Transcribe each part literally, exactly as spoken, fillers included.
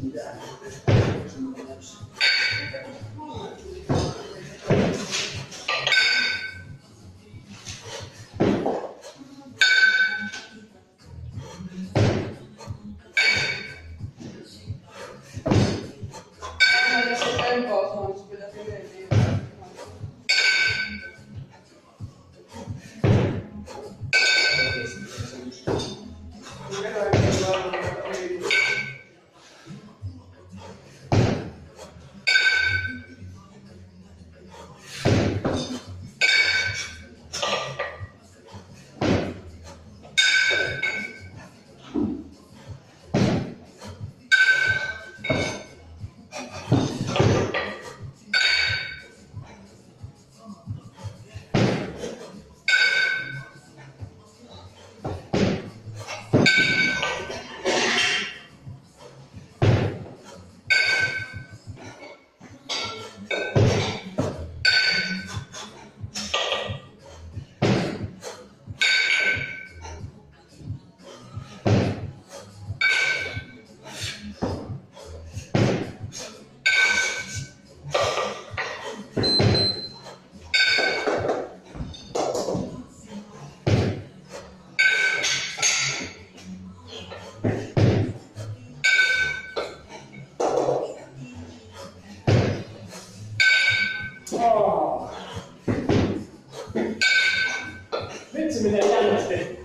Vitsi miten jännästi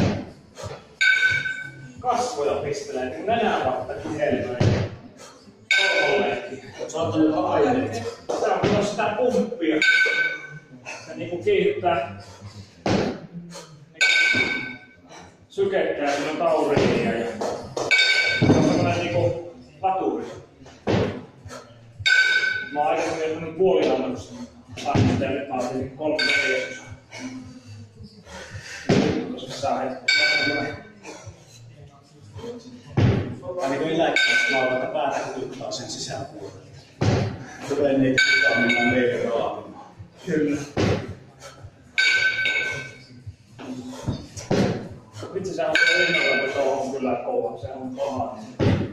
kasvoja pistelee, kun nenää vastakin helmöi. Kolleekin. Oot sä ottanut aineet? Se on kyllä sitä pumppia. Se niinku kiihdyttää sykettää kun on taurinia ja se on semmonen niinku laturi. Mä oon aikaisemmin ottanut puoliannoksi asteen, nyt mä otin kolme neljäsosaa. Koska saa hetken. Tai niin kuin eläkkeessä laulata päätä kututtaa sen sisäpuolelle. Tulee niitä kukaan mennään meille raapimaan. Kyllä. Vitsi, se on se rinnalla, kun se on kyllä kova. Se on paha.